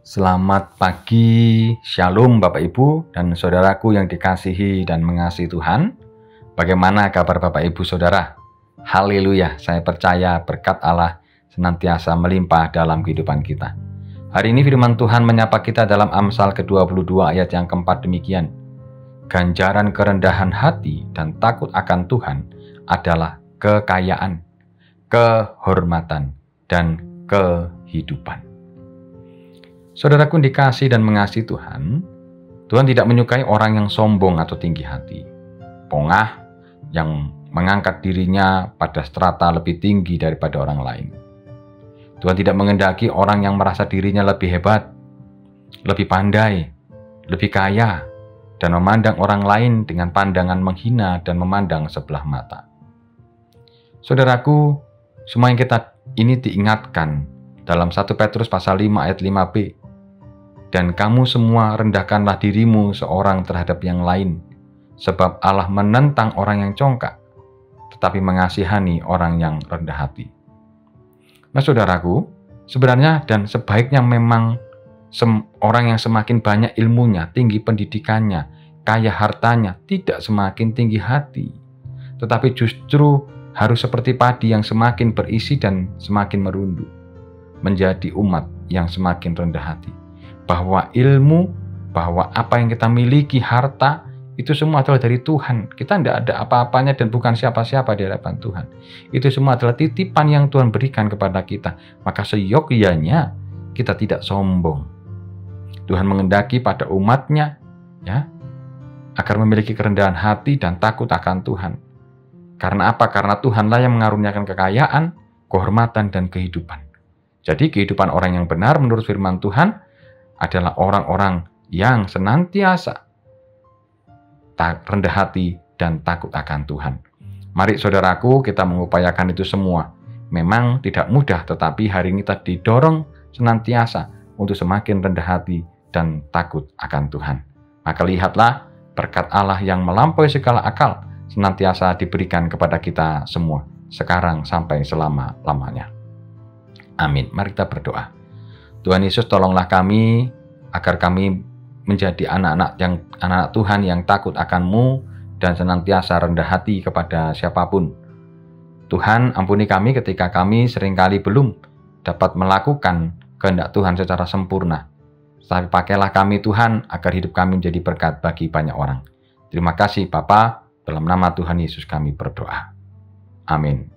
Selamat pagi, Shalom Bapak Ibu dan saudaraku yang dikasihi dan mengasihi Tuhan. Bagaimana kabar Bapak Ibu Saudara? Haleluya, saya percaya berkat Allah senantiasa melimpah dalam kehidupan kita. Hari ini firman Tuhan menyapa kita dalam Amsal ke-22 ayat yang keempat demikian. Ganjaran kerendahan hati dan takut akan Tuhan adalah kekayaan, kehormatan, dan kehidupan. Saudaraku dikasih dan mengasihi Tuhan, Tuhan tidak menyukai orang yang sombong atau tinggi hati, pongah, yang mengangkat dirinya pada strata lebih tinggi daripada orang lain. Tuhan tidak mengendaki orang yang merasa dirinya lebih hebat, lebih pandai, lebih kaya, dan memandang orang lain dengan pandangan menghina dan memandang sebelah mata. Saudaraku, semua yang kita ini diingatkan dalam 1 Petrus pasal 5 ayat 5b. Dan kamu semua rendahkanlah dirimu seorang terhadap yang lain, sebab Allah menentang orang yang congkak, tetapi mengasihani orang yang rendah hati. Nah saudaraku, sebenarnya dan sebaiknya memang orang yang semakin banyak ilmunya, tinggi pendidikannya, kaya hartanya, tidak semakin tinggi hati, tetapi justru harus seperti padi yang semakin berisi dan semakin merunduk, menjadi umat yang semakin rendah hati. Bahwa ilmu, bahwa apa yang kita miliki, harta, itu semua adalah dari Tuhan. Kita tidak ada apa-apanya dan bukan siapa-siapa di hadapan Tuhan. Itu semua adalah titipan yang Tuhan berikan kepada kita. Maka seyogyanya kita tidak sombong. Tuhan mengendaki pada umatnya, ya, agar memiliki kerendahan hati dan takut akan Tuhan. Karena apa? Karena Tuhanlah yang mengaruniakan kekayaan, kehormatan, dan kehidupan. Jadi kehidupan orang yang benar menurut firman Tuhan adalah orang-orang yang senantiasa rendah hati dan takut akan Tuhan. Mari saudaraku, kita mengupayakan itu semua. Memang tidak mudah, tetapi hari ini kita didorong senantiasa untuk semakin rendah hati dan takut akan Tuhan. Maka lihatlah berkat Allah yang melampaui segala akal senantiasa diberikan kepada kita semua, sekarang sampai selama-lamanya. Amin. Mari kita berdoa. Tuhan Yesus, tolonglah kami agar kami menjadi anak-anak Tuhan yang takut akan-Mu dan senantiasa rendah hati kepada siapapun. Tuhan, ampuni kami ketika kami seringkali belum dapat melakukan kehendak Tuhan secara sempurna. Tapi pakailah kami Tuhan agar hidup kami menjadi berkat bagi banyak orang. Terima kasih Bapa, dalam nama Tuhan Yesus kami berdoa. Amin.